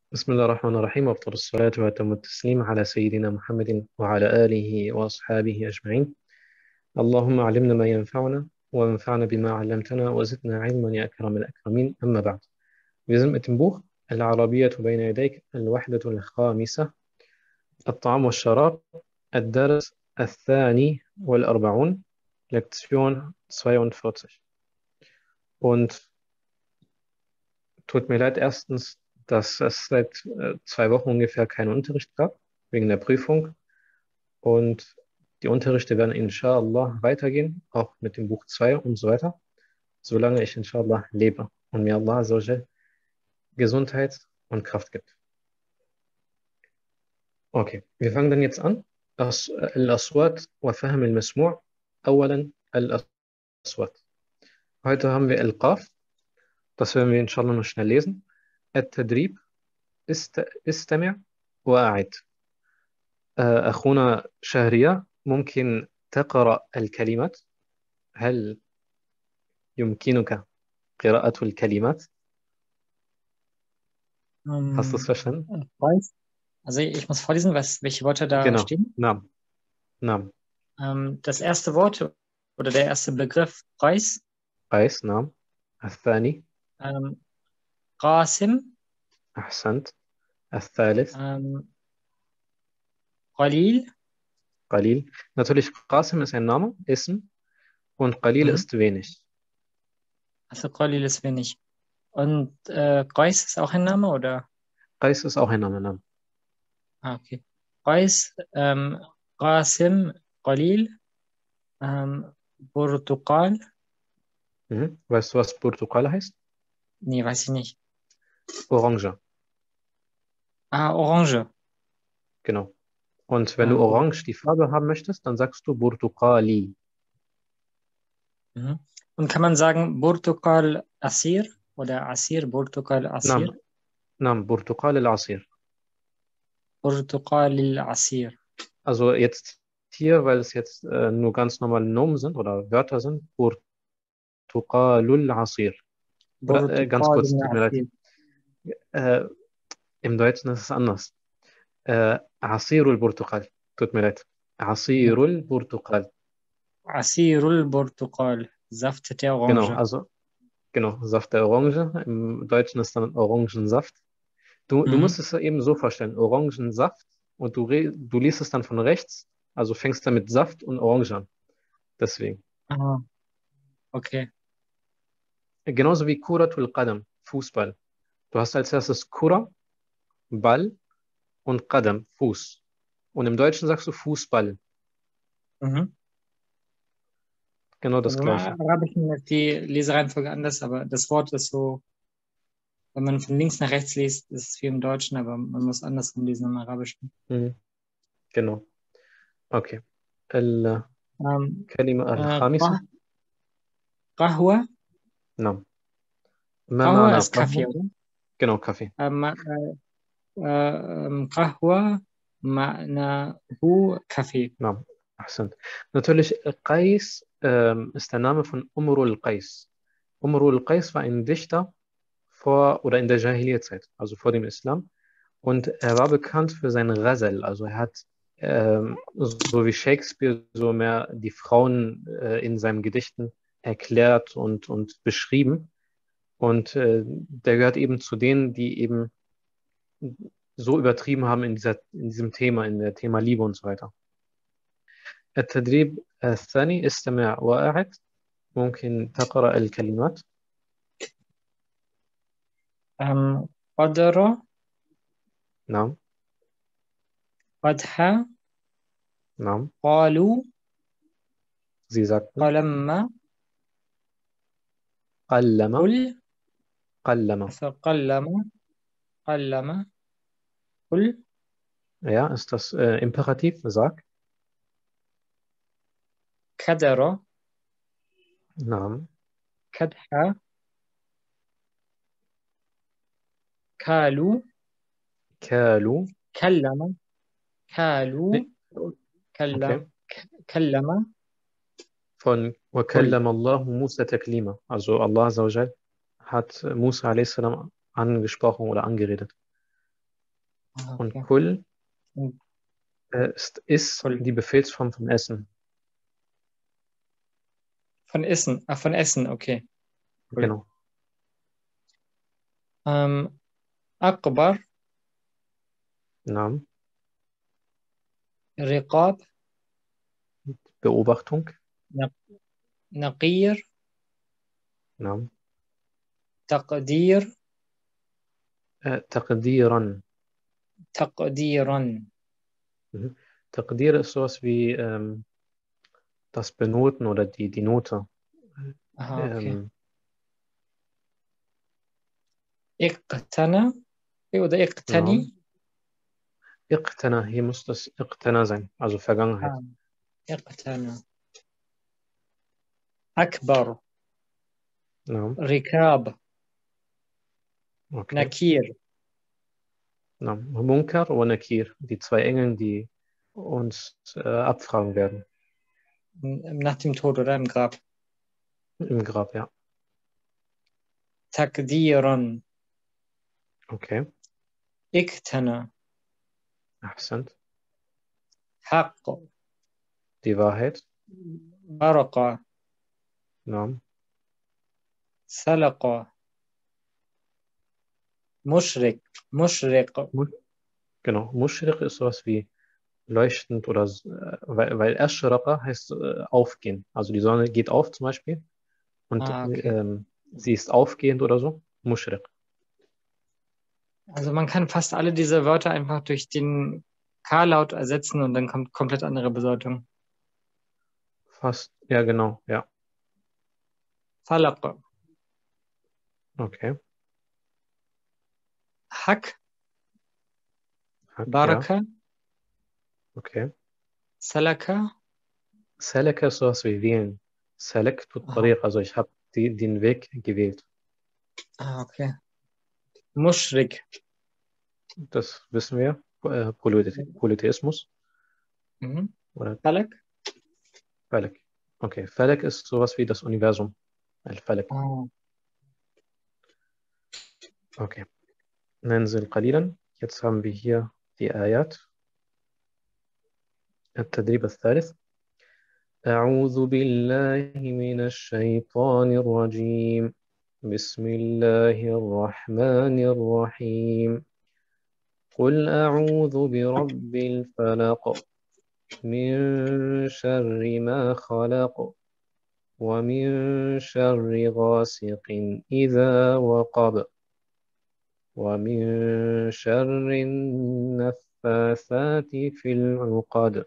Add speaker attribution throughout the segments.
Speaker 1: بسم الله الرحمن الرحيم وأفضل الصلاة وأتم التسليم على سيدنا محمد وعلى آله وأصحابه أجمعين. اللهم علمنا ما ينفعنا وانفعنا بما علمتنا وزدنا علما يا أكرم الأكرمين. أما بعد. Wir sind mit dem Buch العربية بين يديك الوحدة الخامسة الطعام والشراب الدرس الثاني والأربعون Lektion 42. Und tut mir leid erstens, dass es seit 2 Wochen ungefähr keinen Unterricht gab, wegen der Prüfung. Und die Unterrichte werden inshallah weitergehen, auch mit dem Buch 2 und so weiter, solange ich inshallah lebe und mir Allah Azza wa Jal Gesundheit und Kraft gibt. Okay, wir fangen dann jetzt an. Al-Aswat wa Fahm al-Masmu' أولا Al-Aswat. Heute haben wir Al-Qaf, das werden wir inshallah noch schnell lesen. التدريب استمع وأعد. أخونا شهريار ممكن تقرأ الكلمات؟ هل يمكنك قراءة الكلمات؟ Hast du es verstanden?
Speaker 2: Weiß. Also ich muss vorlesen, welche Worte da
Speaker 1: Genau.
Speaker 2: stehen.
Speaker 1: Naam. Naam.
Speaker 2: Das erste Wort oder der erste Begriff Preis.
Speaker 1: قيس. نعم. الثاني.
Speaker 2: قاسم.
Speaker 1: أحسنت. الثالث.
Speaker 2: قليل.
Speaker 1: قليل. Natürlich, Qasim ist ein Name, Ism, und Qalil ist wenig.
Speaker 2: Also قليل ist wenig. Und Qais ist auch ein Name, oder?
Speaker 1: Qais ist auch ein Name, Name.
Speaker 2: Okay. Qais, Qasim, قليل, Portugal.
Speaker 1: Weißt du, was Portugal heißt?
Speaker 2: Nee, weiß ich nicht.
Speaker 1: Orange.
Speaker 2: Orange.
Speaker 1: Genau. Und wenn du orange die Farbe haben möchtest, dann sagst du Portugali.
Speaker 2: Und kann man sagen Portugal Asir oder Asir, Portugal Asir?
Speaker 1: Naam, Portugal al-Asir.
Speaker 2: Portugal al-Asir.
Speaker 1: Also jetzt hier, weil es jetzt nur ganz normale Nomen sind oder Wörter sind, Portugalul Asir. Oder ganz kurz, tut mir leid. Im Deutschen ist es anders. Asirul Portugal. Tut mir leid. Asirul Portugal.
Speaker 2: Asirul Portugal. Saft der Orange.
Speaker 1: Genau, Saft der Orange. Im Deutschen ist dann Orangensaft. Du musst es eben so vorstellen, Orangensaft, und du liest es dann von rechts, also fängst dann mit Saft und Orange an. Deswegen.
Speaker 2: Okay.
Speaker 1: Genauso wie Kuratul Qadam, Fußball. Du hast als erstes Kura, Ball, und Qadam, Fuß. Und im Deutschen sagst du Fußball. Genau das Gleiche.
Speaker 2: Im Arabischen ist die Lesereihenfolge anders, aber das Wort ist so, wenn man von links nach rechts liest, ist es wie im Deutschen, aber man muss andersrum lesen im Arabischen.
Speaker 1: Genau. Okay. الكلمة الخامسة.
Speaker 2: قهوة.
Speaker 1: نعم.
Speaker 2: قهوة ist Kaffee, oder?
Speaker 1: Genau, Kaffee.
Speaker 2: قهوة معناه Kaffee.
Speaker 1: نعم. أحسنت. Natürlich, Qais ist der Name von Umrul Qais. Umrul Qais war ein Dichter in der Jahiliyyah-Zeit, also vor dem Islam. Und er war bekannt für sein Ghazal. Also er hat, so wie Shakespeare, so mehr die Frauen in seinen Gedichten erklärt und beschrieben. Und der gehört eben zu denen, die eben so übertrieben haben in diesem Thema, in der Thema Liebe und so weiter. التدريب الثاني استمع وأعد. ممكن تقرأ الكلمات؟
Speaker 2: قدر.
Speaker 1: نعم.
Speaker 2: قدح.
Speaker 1: نعم.
Speaker 2: قالوا.
Speaker 1: Sie sagten.
Speaker 2: قلم.
Speaker 1: قلم.
Speaker 2: قلم. قلم. قل.
Speaker 1: Ja, ist das Imperativ? Sag.
Speaker 2: كدر.
Speaker 1: نعم.
Speaker 2: كدح. كالوا.
Speaker 1: كالوا.
Speaker 2: كلم. كالوا. كلم. كلم.
Speaker 1: Von وَكَلَّمَ اللَّهُ مُوسَى تَكْلِيمًا. Also Allah Azza wa Jal hat Musa a.s. angesprochen oder angeredet. Und
Speaker 2: Okay.
Speaker 1: Kul
Speaker 2: Und
Speaker 1: ist
Speaker 2: Kul.
Speaker 1: die Befehlsform von Essen.
Speaker 2: Von Essen. Ah, von Essen, okay. Kul.
Speaker 1: Genau.
Speaker 2: Akbar,
Speaker 1: Naam.
Speaker 2: Riqab,
Speaker 1: Beobachtung.
Speaker 2: Naqir,
Speaker 1: Naam.
Speaker 2: Taqdir,
Speaker 1: Taqdiran.
Speaker 2: Taqdiran.
Speaker 1: Mhm. Taqdir ist sowas wie das Benoten oder die Note.
Speaker 2: Aha, okay.
Speaker 1: Ähm,
Speaker 2: Iqtana oder Iqtani?
Speaker 1: Naam. Iqtana, hier muss das Iqtana sein, also Vergangenheit.
Speaker 2: Ah, Iqtana. Akbar,
Speaker 1: Naam.
Speaker 2: Rikab,
Speaker 1: Okay.
Speaker 2: Nakir.
Speaker 1: Naam. Munkar und Nakir, die zwei Engel, die uns abfragen werden
Speaker 2: Nach dem Tod oder im Grab.
Speaker 1: im Grab, ja.
Speaker 2: Takdiran,
Speaker 1: Okay.
Speaker 2: Iqtana,
Speaker 1: Ahsant.
Speaker 2: Haqq,
Speaker 1: Die Wahrheit.
Speaker 2: Baraqa,
Speaker 1: Naam.
Speaker 2: Salaqa, Mushrik, Mushriq.
Speaker 1: Mu- Genau. Mushriq ist sowas wie leuchtend oder weil Ashraqa heißt aufgehen. Also die Sonne geht auf zum Beispiel und
Speaker 2: Ah, okay.
Speaker 1: sie ist aufgehend oder so. Mushriq.
Speaker 2: Also man kann fast alle diese Wörter einfach durch den K-Laut ersetzen und dann kommt komplett andere Bedeutung.
Speaker 1: Fast, ja genau, ja.
Speaker 2: Falaq,
Speaker 1: Okay.
Speaker 2: Hak,
Speaker 1: Hack, ja,
Speaker 2: Baraka,
Speaker 1: okay.
Speaker 2: Salaka.
Speaker 1: Salaka ist sowas wie wählen. Salaktu
Speaker 2: Aha.
Speaker 1: Tariq, also ich habe den Weg gewählt.
Speaker 2: Ah, okay. Mushrik.
Speaker 1: Das wissen wir. Polytheismus
Speaker 2: Mhm.
Speaker 1: oder
Speaker 2: Falak.
Speaker 1: Falak. Okay, Falak ist sowas wie das Universum. Al-Falak.
Speaker 2: Ah.
Speaker 1: Okay. ننزل قليلا. Jetzt haben wir hier die Ayat. التدريب الثالث. أعوذ بالله من الشيطان الرجيم. بسم الله الرحمن الرحيم. قل أعوذ برب الفلق من شر ما خلق ومن شر غاسق إذا وقب ومن شر النفاثات في العقد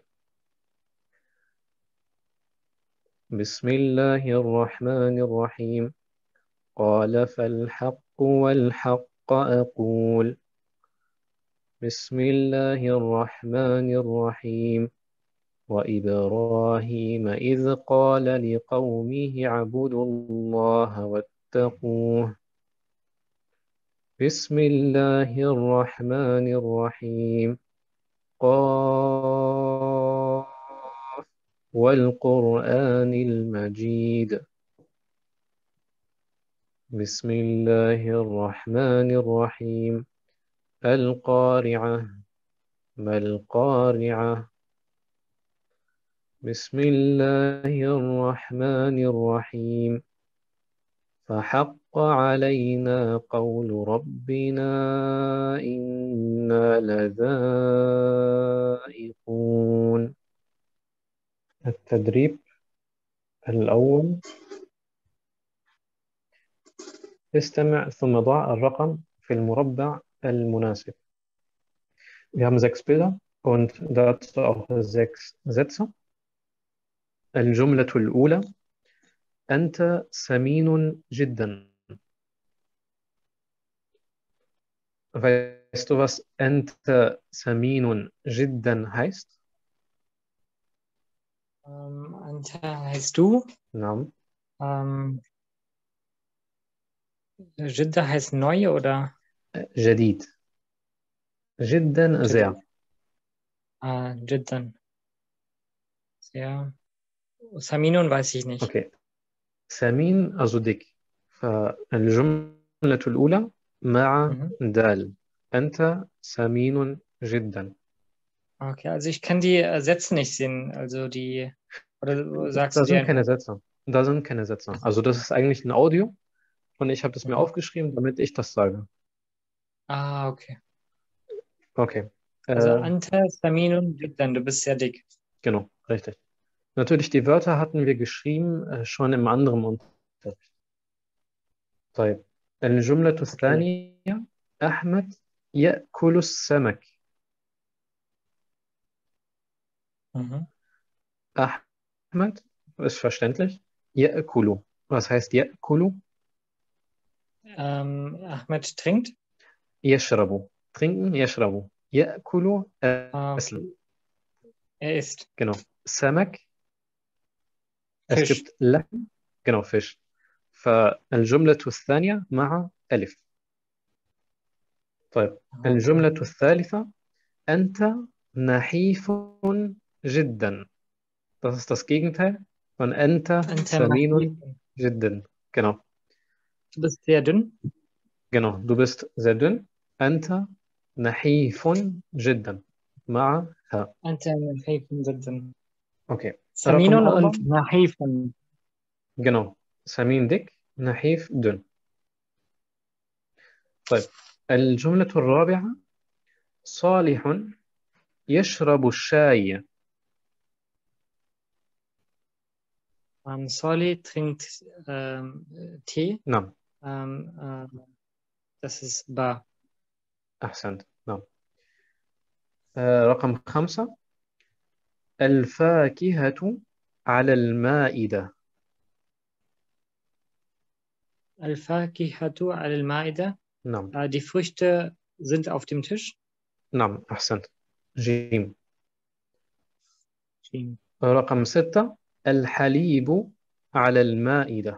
Speaker 1: بسم الله الرحمن الرحيم قال فالحق والحق أقول بسم الله الرحمن الرحيم وإبراهيم إذ قال لقومه اعبدوا الله واتقوه بسم الله الرحمن الرحيم قاف والقرآن المجيد بسم الله الرحمن الرحيم القارعة ما القارعة بسم الله الرحمن الرحيم فحق علينا قول ربنا إنا لذائقون التدريب الأول استمع ثم ضع الرقم في المربع المناسب. Wir haben 6 Bilder und dazu auch 6 Sätze. الجملة الأولى أنت سمين جدا. Weißt du, was أنت سمين جدا heißt?
Speaker 2: Anta heißt du.
Speaker 1: نعم.
Speaker 2: Jidda heißt neu oder?
Speaker 1: جديد. جدا
Speaker 2: Jidda.
Speaker 1: sehr.
Speaker 2: Ah, Jiddan. Sehr. Saminun weiß ich nicht.
Speaker 1: Okay. سمين also dick. فالجملة الأولى مع
Speaker 2: Mhm.
Speaker 1: دال أنت سمين جدا.
Speaker 2: Okay, also ich kann die Sätze nicht sehen. Also die, oder sagst
Speaker 1: Da
Speaker 2: du die
Speaker 1: sind keine
Speaker 2: einfach?
Speaker 1: Sätze. Da sind keine Sätze. Also das ist eigentlich ein Audio und ich habe das mir
Speaker 2: Mhm.
Speaker 1: aufgeschrieben, damit ich das sage.
Speaker 2: Ah, okay.
Speaker 1: Okay.
Speaker 2: Also
Speaker 1: Äh,
Speaker 2: Anta Saminun Jiddan, du bist sehr dick.
Speaker 1: genau, richtig. Natürlich, die Wörter hatten wir geschrieben schon im anderen Unterricht. طيب الجملة
Speaker 2: Okay.
Speaker 1: الثانية أحمد يأكل السمك.
Speaker 2: Mhm.
Speaker 1: Ahmed ist verständlich. يأكل. Was heißt يأكل?
Speaker 2: Ahmed trinkt.
Speaker 1: يشرب. Trinken, يشرب. يأكل
Speaker 2: Ah,
Speaker 1: essen.
Speaker 2: okay. Er isst
Speaker 1: Genau. سمك. Es
Speaker 2: Fisch.
Speaker 1: gibt لحم. genau, Fisch. فالجملة الثانية مع ألف. طيب
Speaker 2: Okay.
Speaker 1: الجملة الثالثة أنت نحيف جدا. Das ist das Gegenteil von أنت
Speaker 2: Anta Nahif.
Speaker 1: سمين جدا. Genau,
Speaker 2: Du bist sehr dünn.
Speaker 1: genau. Du bist sehr dünn. أنت نحيف جدا مع ها.
Speaker 2: Anta Nahifun Jiddan.
Speaker 1: Okay. رقم
Speaker 2: Saminun
Speaker 1: أربعة.
Speaker 2: und Nahifun.
Speaker 1: genau. سمين dick. نحيف dünn. طيب الجملة الرابعة صالح يشرب الشاي.
Speaker 2: Soli trinkt Tee.
Speaker 1: نعم.
Speaker 2: Ähm, das ist Ba.
Speaker 1: أحسنت. نعم. رقم خمسة الفاكهة على المائدة.
Speaker 2: Al-Fakihatu al-Maida.
Speaker 1: نعم.
Speaker 2: Die Früchte sind auf dem Tisch.
Speaker 1: نعم أحسنت. جيم.
Speaker 2: Stehen.
Speaker 1: رقم ستة الحليب على المائدة.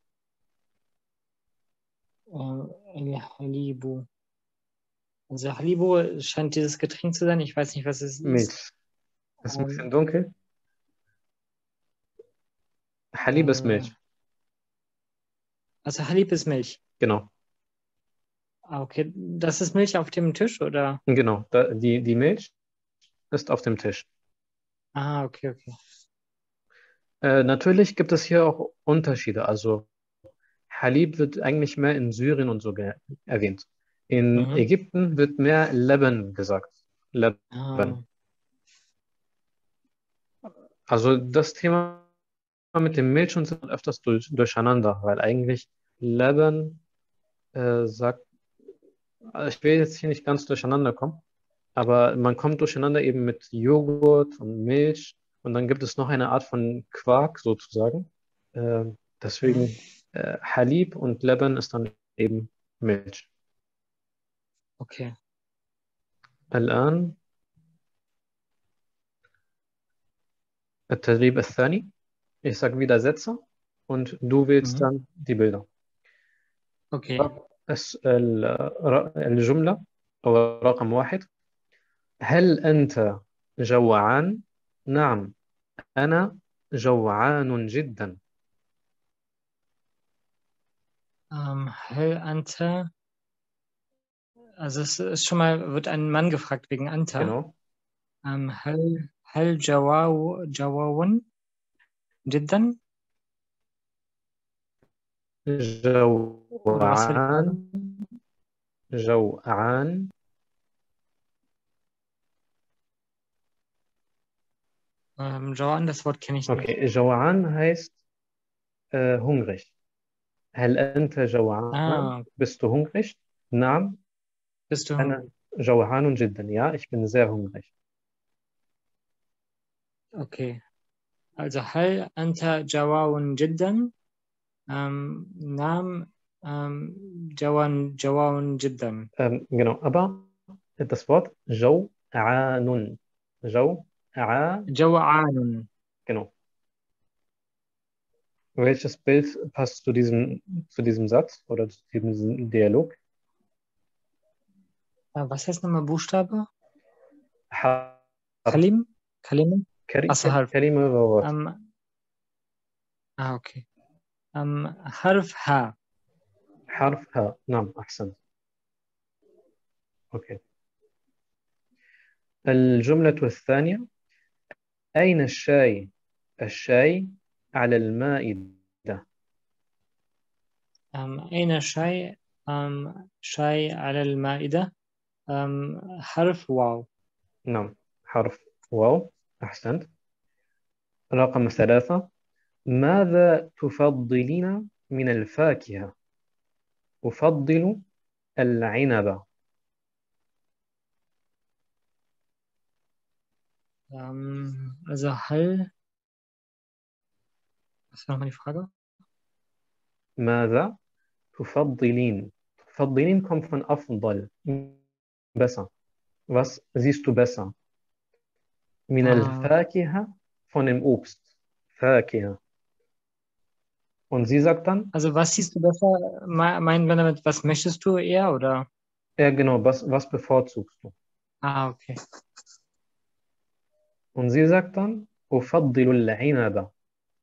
Speaker 2: Al-Halibu. Also Halibu scheint dieses Getränk zu sein. Ich weiß nicht, was es ist.
Speaker 1: Milch. Ist ein bisschen
Speaker 2: Ähm,
Speaker 1: dunkel. حليب ist
Speaker 2: äh,
Speaker 1: Milch.
Speaker 2: also Halib ist Milch.
Speaker 1: Genau.
Speaker 2: Ah, okay. Das ist Milch auf dem Tisch, oder?
Speaker 1: Genau. Die Milch ist auf dem Tisch.
Speaker 2: Ah, okay, okay.
Speaker 1: Natürlich gibt es hier auch Unterschiede. Also Halib wird eigentlich mehr in Syrien und so erwähnt. In
Speaker 2: Mhm.
Speaker 1: Ägypten wird mehr Leben gesagt.
Speaker 2: Ah,
Speaker 1: Leben. Also das Thema mit dem Milch und so öfters durcheinander, weil eigentlich Leben sagt, also ich will jetzt hier nicht ganz durcheinander kommen, aber man kommt durcheinander eben mit Joghurt und Milch und dann gibt es noch eine Art von Quark sozusagen. Äh,
Speaker 2: mhm.
Speaker 1: deswegen Halib und Leben ist dann eben Milch.
Speaker 2: Okay.
Speaker 1: الآن التدريب الثاني. Ich sage wieder Sätze und du wählst
Speaker 2: Mhm.
Speaker 1: dann die Bilder.
Speaker 2: Okay.
Speaker 1: الجملة أو رقم واحد هل أنت جوعان؟ نعم أنا جوعان جدا.
Speaker 2: Hel Anta. Also es ist schon mal, wird ein Mann gefragt wegen Anta.
Speaker 1: genau.
Speaker 2: Hel Jawawun Jiddan? Oder was war die
Speaker 1: جوعان
Speaker 2: Frage?
Speaker 1: جوعان.
Speaker 2: Jawan, das Wort kenne ich nicht.
Speaker 1: Okay, جوعان heißt hungrig. هل أنت جوعان؟
Speaker 2: Ah,
Speaker 1: Bist du hungrig؟ نعم
Speaker 2: bist du
Speaker 1: أنا
Speaker 2: hungrig?
Speaker 1: جوعان جدا. Ja, ich bin sehr hungrig.
Speaker 2: Okay. Also Hal Anta Jawawun Jiddan? Nam Jawawun Jiddan.
Speaker 1: Genau, aber das Wort جوعان. جوعان.
Speaker 2: Jawa'anun.
Speaker 1: Genau. Welches Bild passt zu diesem Satz oder zu diesem Dialog?
Speaker 2: Was heißt nochmal Buchstabe?
Speaker 1: حرف.
Speaker 2: Kalim? Kalime? Achso, Harf.
Speaker 1: كلمة ووصف.
Speaker 2: Ähm, okay. Harf H.
Speaker 1: حرف ها. نعم أحسنت. أوكي. الجملة الثانية: أين الشاي؟ الشاي على المائدة.
Speaker 2: أين الشاي؟ شاي على المائدة. حرف واو.
Speaker 1: نعم، حرف واو. أحسنت. رقم 3: ماذا تفضلين من الفاكهة؟ أفضل العنب.
Speaker 2: Also hell. Was war nochmal die Frage?
Speaker 1: ماذا تفضلين؟ تفضلين kommt von أفضل. Besser. Was siehst du besser? من الفاكهة von dem Obst. Fakihah. Und sie sagt dann,
Speaker 2: Also was siehst du besser? Meinen wir damit, was möchtest du eher oder?
Speaker 1: ja genau, was bevorzugst du?
Speaker 2: Okay.
Speaker 1: Und sie sagt dann, أفضل العنب.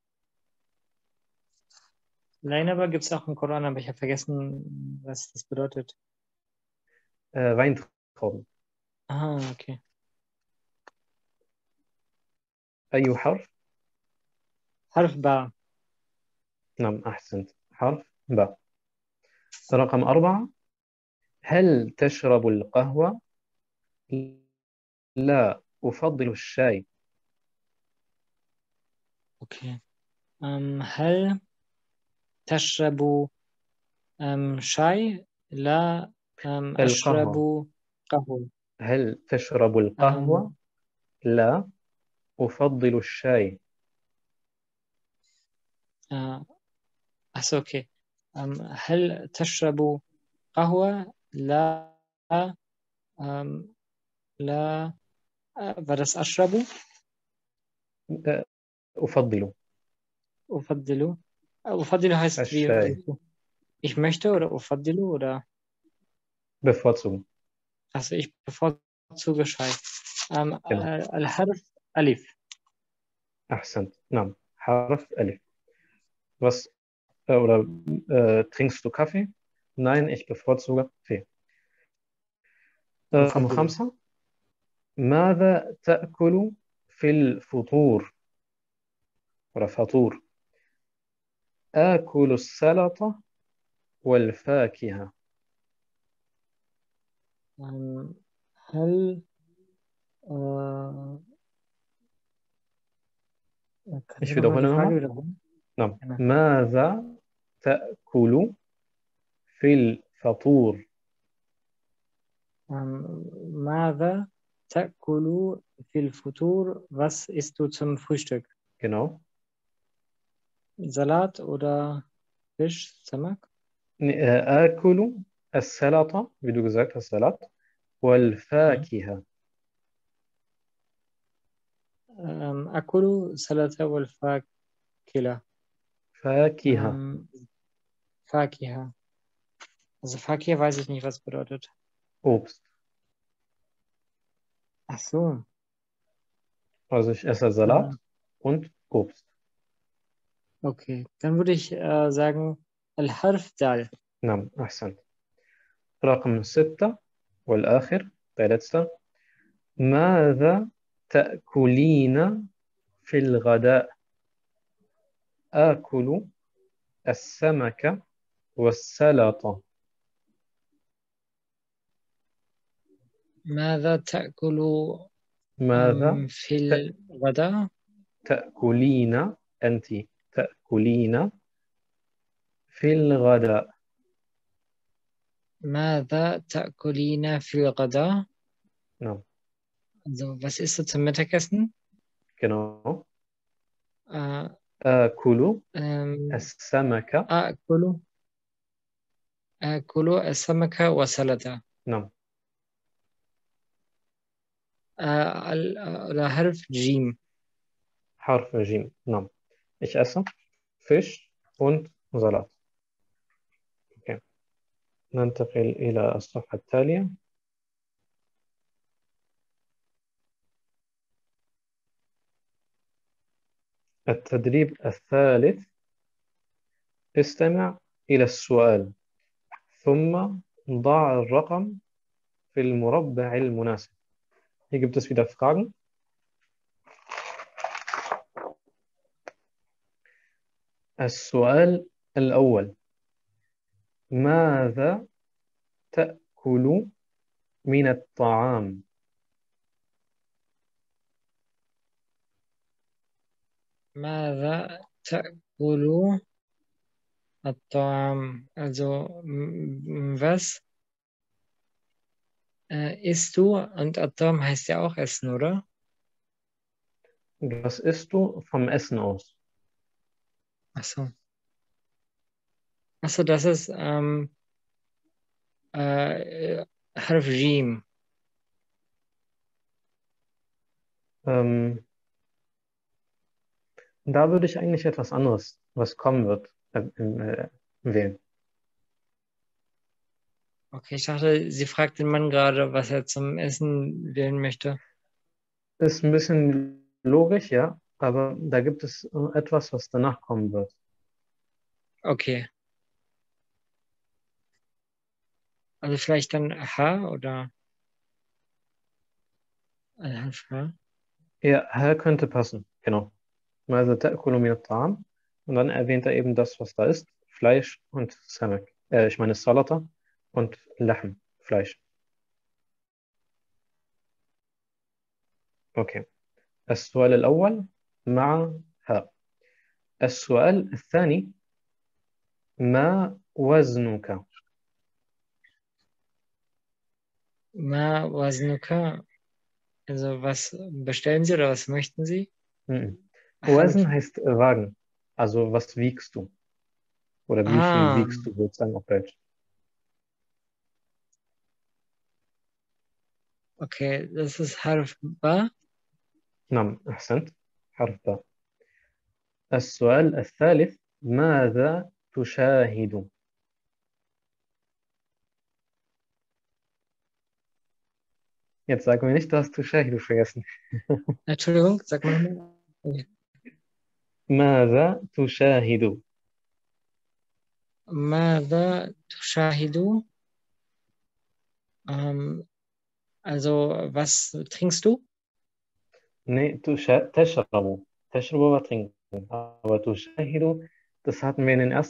Speaker 2: Leinaba gibt es auch im Koran, aber ich habe vergessen, was das bedeutet.
Speaker 1: Weintrauben.
Speaker 2: Okay.
Speaker 1: أي حرف؟
Speaker 2: حرف باء.
Speaker 1: نعم أحسنت. حرف باء. رقم 4: هل تشرب القهوة؟ لا، أفضل الشاي.
Speaker 2: Okay. هل تشرب شاي؟ لا، أشرب
Speaker 1: القهوة.
Speaker 2: قهوة.
Speaker 1: هل تشرب القهوة؟ لا، أفضل الشاي.
Speaker 2: okay. هل تشرب قهوة؟ لا. لا. war das أشرب؟
Speaker 1: أفضل
Speaker 2: أفضل. أفضل heißt
Speaker 1: الشاي.
Speaker 2: ich möchte oder أفضل oder?
Speaker 1: bevorzugen.
Speaker 2: Also ich bevorzuge Schei.
Speaker 1: genau.
Speaker 2: الحرف ألف.
Speaker 1: أحسنت. نعم، حرف ألف. Was oder trinkst du Kaffee? Nein, ich bevorzuge Tee. رقم
Speaker 2: أفضل.
Speaker 1: 5: ماذا تأكل في الفطور؟ ولا فطور؟ آكل السلطة والفاكهة.
Speaker 2: هل kannst
Speaker 1: Ich
Speaker 2: du nochmal die
Speaker 1: wiederhole
Speaker 2: Frage
Speaker 1: nochmal.
Speaker 2: wiederholen?
Speaker 1: نعم.
Speaker 2: Gerne.
Speaker 1: ماذا تأكل في الفطور؟
Speaker 2: ماذا تأكل في الفطور? Was isst du zum Frühstück?
Speaker 1: Genau.
Speaker 2: Salat oder Fisch, Samak?
Speaker 1: آكل السلطة wie du gesagt hast, Salat والفاكهة.
Speaker 2: أكل سلطة والفاكهة.
Speaker 1: فاكهة.
Speaker 2: Fakiha. Also Fakiha weiß ich nicht, was bedeutet.
Speaker 1: Obst.
Speaker 2: Ach so.
Speaker 1: Also ich esse Salat und Obst.
Speaker 2: Okay, dann würde ich sagen Al-Harf Dal.
Speaker 1: نعم أحسنت. رقم 6 والآخر der letzte: ماذا تأكلين في الغداء؟ آكل السمك والسلطة.
Speaker 2: ماذا تأكل
Speaker 1: ماذا
Speaker 2: في الغداء؟
Speaker 1: تأكلين أنت تأكلين في الغداء.
Speaker 2: ماذا تأكلين في الغداء؟
Speaker 1: نعم.
Speaker 2: Also, was isst du zum Mittagessen?
Speaker 1: genau.
Speaker 2: Äh,
Speaker 1: آكل السمك.
Speaker 2: آكل السمك وسلطة.
Speaker 1: نعم.
Speaker 2: حرف جيم.
Speaker 1: حرف جيم. نعم. Ich esse Fisch und Salat. Okay. ننتقل إلى الصفحة التالية. التدريب الثالث: استمع إلى السؤال ثم ضع الرقم في المربع المناسب. Hier gibt es wieder Fragen. السؤال الأول: ماذا تأكل من الطعام؟
Speaker 2: ماذا تأكل الطعام? Also, was isst du? Und Atom heißt ja auch Essen, oder?
Speaker 1: Was isst du vom Essen aus?
Speaker 2: Ach so. Ach so, das ist Harf Jim.
Speaker 1: Ähm, Da würde ich eigentlich etwas anderes, was kommen wird, wählen.
Speaker 2: Okay, ich dachte, sie fragt den Mann gerade, was er zum Essen wählen möchte.
Speaker 1: Ist ein bisschen logisch, ja, aber da gibt es etwas, was danach kommen wird.
Speaker 2: Okay. Also vielleicht dann H oder Harf H.
Speaker 1: Ja, Herr könnte passen, genau. Also تأكل من الطعام. Und dann erwähnt er eben das, was da ist. Fleisch und Samak. Ich meine Salata und Lahm, Fleisch. Okay. السؤال الأول مع ها. السؤال الثاني: ما وزنك؟
Speaker 2: Ma Wasnuka. Also was bestellen Sie oder was möchten Sie?
Speaker 1: Mhm.
Speaker 2: Harf.
Speaker 1: Wazen heißt Wagen. Also was wiegst du? Oder wie viel
Speaker 2: Ah,
Speaker 1: wiegst du, sozusagen auf Deutsch?
Speaker 2: okay. Das ist Harf Ba.
Speaker 1: نعم أحسنت. حرف باء. السؤال الثالث: ماذا تشاهد؟ Jetzt sag mir nicht, du hast تشاهد vergessen.
Speaker 2: Entschuldigung, sag mal nochmal.
Speaker 1: ماذا تشاهد؟
Speaker 2: ماذا تشاهد? Ähm, also, was trinkst du?
Speaker 1: Nee, تشرب. تشرب war trinken. Aber تشاهد, das hatten wir in den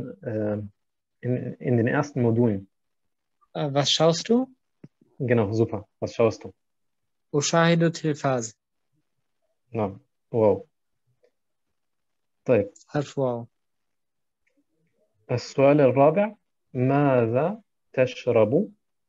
Speaker 1: in den ersten Modulen.
Speaker 2: Was schaust du?
Speaker 1: Genau, super. Was schaust du?
Speaker 2: أشاهد التلفاز.
Speaker 1: Na, wow. طيب.
Speaker 2: حرف واو.
Speaker 1: السؤال الرابع: ماذا تشرب؟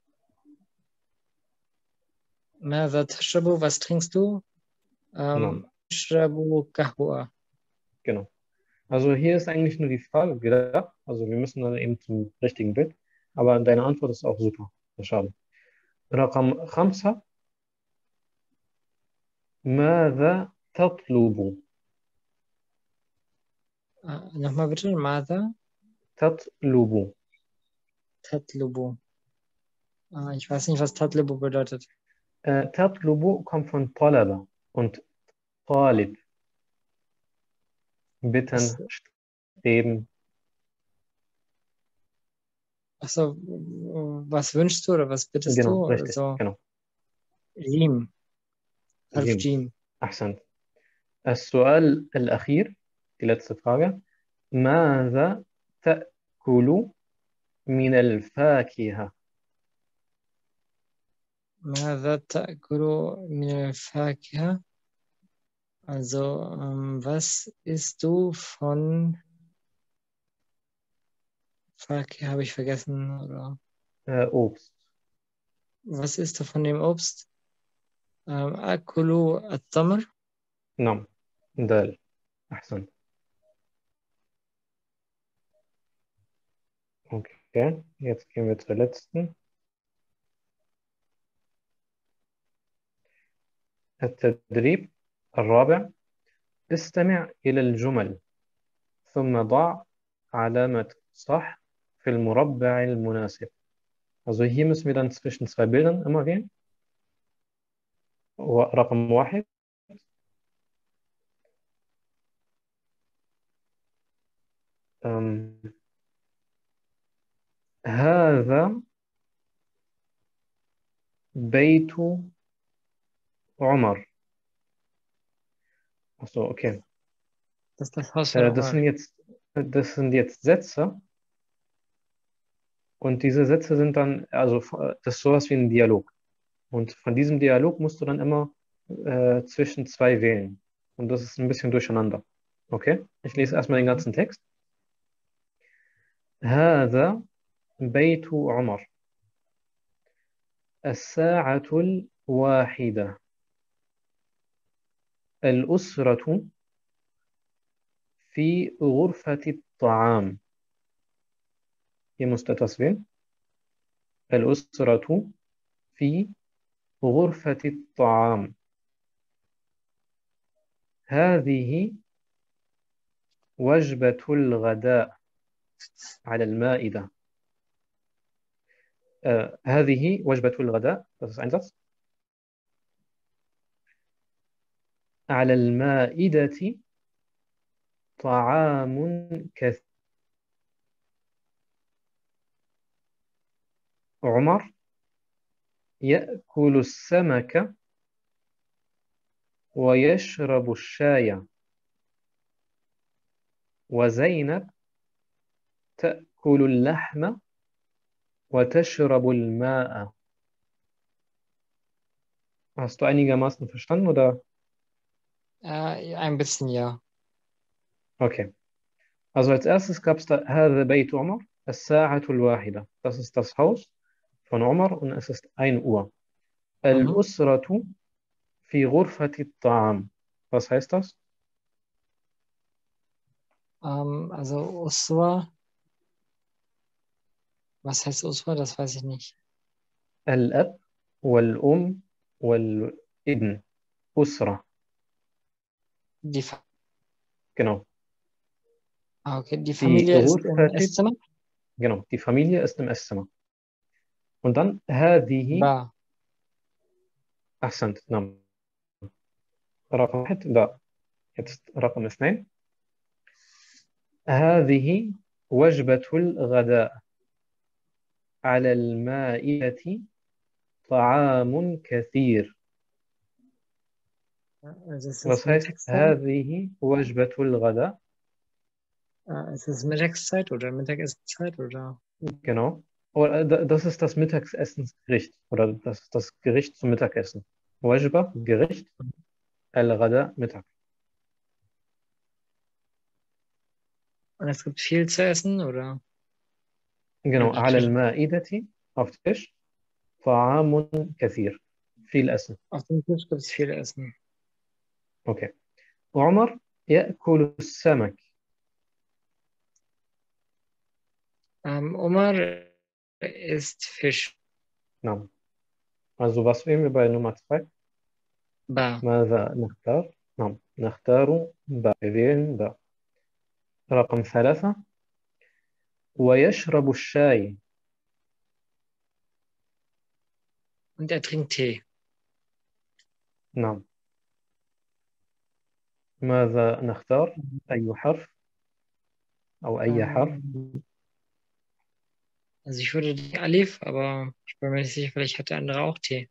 Speaker 2: ماذا تشرب? Was trinkst du?
Speaker 1: نعم,
Speaker 2: أشرب قهوة.
Speaker 1: genau. Also hier ist eigentlich nur die Frage gedacht. Also wir müssen dann eben zum richtigen Bild. Aber deine Antwort ist auch super. Schade. رقم 5: ماذا تطلب؟
Speaker 2: Nochmal bitte. ماذا
Speaker 1: تطلب.
Speaker 2: تطلب? Ich weiß nicht, was تطلب bedeutet.
Speaker 1: تطلب kommt von طلب und طالب.
Speaker 2: Was,
Speaker 1: Bitten, streben.
Speaker 2: achso, was wünschst du oder was bittest
Speaker 1: Genau,
Speaker 2: du?
Speaker 1: richtig,
Speaker 2: Also,
Speaker 1: genau.
Speaker 2: Jim. Harf
Speaker 1: جيم.
Speaker 2: Jim.
Speaker 1: أحسنت. السؤال الأخير, die letzte Frage: ماذا تأكل من الفاكهة؟
Speaker 2: ماذا تأكل من الفاكهة? Also, was isst du von Fakir habe ich vergessen, oder
Speaker 1: Obst.
Speaker 2: was isst du von dem Obst? Akulu at-Tamr.
Speaker 1: نعم. دال. أحسنت. Okay, jetzt gehen wir zur letzten. التدريب الرابع: استمع إلى الجمل ثم ضع علامة صح في المربع المناسب. Also hier müssen wir dann zwischen zwei Bildern immer wählen. رقم 1: ähm, هذا بيت عمر. Achso, okay.
Speaker 2: Das ist das Haus von
Speaker 1: Das
Speaker 2: Omar.
Speaker 1: das sind jetzt Sätze und diese Sätze sind dann, also das ist sowas wie ein Dialog. Und von diesem Dialog musst du dann immer zwischen zwei wählen. Und das ist ein bisschen durcheinander. Okay? Ich lese erstmal den ganzen Text. هذا بيت عمر الساعة الواحدة الأسرة في غرفة الطعام. Hier musst du etwas wählen. الأسرة في غرفة الطعام. هذه وجبة الغداء على المائدة. هذه وجبة الغداء. Das ist ein Satz. على المائدة طعام كثير. عمر يأكل السمك ويشرب الشاي وزينب تأكل اللحم وتشرب الماء. Hast du einigermaßen verstanden oder?
Speaker 2: Ein bisschen, ja.
Speaker 1: Okay. Also als erstes gab es da هذا بيت عمر الساعة الواحدة. Das ist das Haus von Umar und es ist 1 Uhr. الأسرة في غرفة الطعام. Was heißt das?
Speaker 2: Also Uswa. Was heißt Uswa? Das weiß ich nicht.
Speaker 1: الأب والأم والابن. أسرة.
Speaker 2: Die, Fa-
Speaker 1: Genau.
Speaker 2: okay. Die
Speaker 1: Die
Speaker 2: Familie ist im
Speaker 1: غرفة.
Speaker 2: Esszimmer.
Speaker 1: Genau. Die Familie ist im Esszimmer. Und dann هذه.
Speaker 2: Ba.
Speaker 1: أحسنت. نعم. رقم واحد. لا. Jetzt رقم اثنين. هذه وجبة الغداء على المائدة طعام كثير.
Speaker 2: Also es
Speaker 1: Was
Speaker 2: ist
Speaker 1: heißt
Speaker 2: Mittagszeit.
Speaker 1: هذه وجبة الغداء?
Speaker 2: Es ist Mittagszeit oder Mittagessenzeit oder?
Speaker 1: Genau. Oder das ist das Mittagsessensgericht oder das ist das Gericht zum Mittagessen. Wajba, Gericht, al-Ghada, Mittag.
Speaker 2: Und es gibt viel zu essen oder?
Speaker 1: Genau.
Speaker 2: Oder
Speaker 1: على
Speaker 2: Tisch.
Speaker 1: المائدة auf Tisch طعام كثير. Viel Essen.
Speaker 2: Auf dem Tisch gibt es viel Essen.
Speaker 1: Okay. عمر يأكل السمك.
Speaker 2: Omar isst Fisch.
Speaker 1: نعم. Also was wählen wir bei Nummer 2?
Speaker 2: Ba.
Speaker 1: ماذا نختار؟ نعم نختار باء. Wir wählen باء. رقم 3 ويشرب الشاي.
Speaker 2: Und er trinkt Tee.
Speaker 1: نعم. ماذا نختار؟ أي حرف أو أي حرف؟
Speaker 2: Also ich würde die Alif, aber ich bin mir nicht sicher, vielleicht hat der andere auch Tee.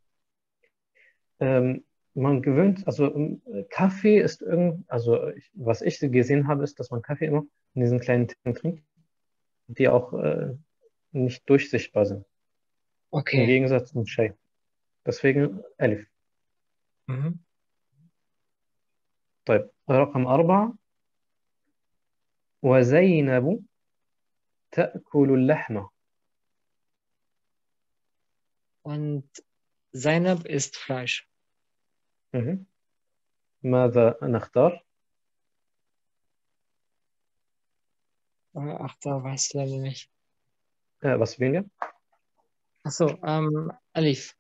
Speaker 1: Man gewöhnt, also Kaffee ist also was ich gesehen habe, ist, dass man Kaffee immer in diesen kleinen Tassen trinkt, die auch nicht durchsichtbar sind. Im
Speaker 2: Okay.
Speaker 1: Gegensatz zum Chai. Deswegen Alif.
Speaker 2: Mhm.
Speaker 1: طيب رقم 4 وزينب تأكل اللحمة.
Speaker 2: Und Zainab isst Fleisch.
Speaker 1: Mhm. ماذا نختار؟
Speaker 2: Ach, da weiß ich leider nicht.
Speaker 1: Was wählen wir؟
Speaker 2: Achso, Alif.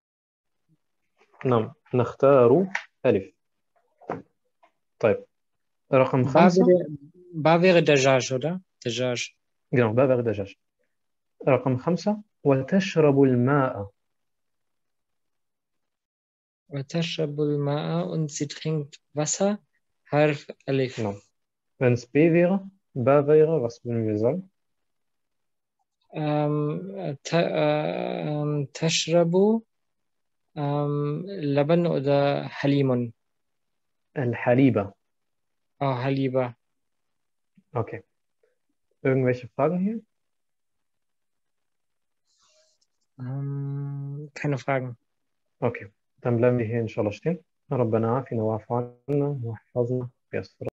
Speaker 1: نعم نختار ألف. طيب رقم
Speaker 2: Ba
Speaker 1: 5.
Speaker 2: wäre, Ba wäre Dajjaj, oder? Dajjaj.
Speaker 1: genau باء غير دجاج. رقم 5 وتشرب الماء.
Speaker 2: وتشرب الماء und sie trinkt Wasser. Harf Alif.
Speaker 1: Genau. Wenn es B wäre, Ba wäre, was würden wir sagen?
Speaker 2: Tashrabu Laban oder Halimun?
Speaker 1: الحليبة.
Speaker 2: Oh, Haliba.
Speaker 1: Okay. Irgendwelche Fragen hier?
Speaker 2: Keine Fragen.
Speaker 1: Okay. Dann bleiben wir hier inshallah stehen. ربنا عافنا واعف عنا واحفظنا ويسر